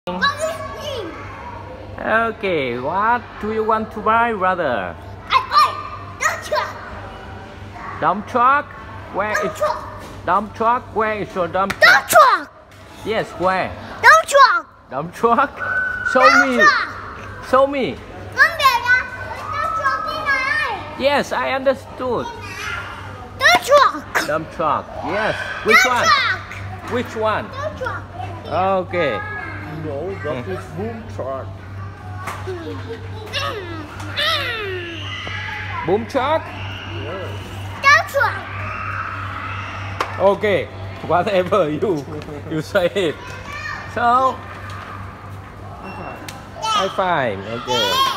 Okay, what do you want to buy, brother? Dump truck. Dump truck? Where is dump truck? Where is your dump truck? Dump truck. Yes, where? Dump truck. Dump truck? Show me. Show me. Yes, I understood. Dump truck. Dump truck. Yes. Which one? Which one? Dump truck. Okay. No, that is boom truck. Boom truck? Dump truck. Okay. Whatever you say it. So, I find. Okay.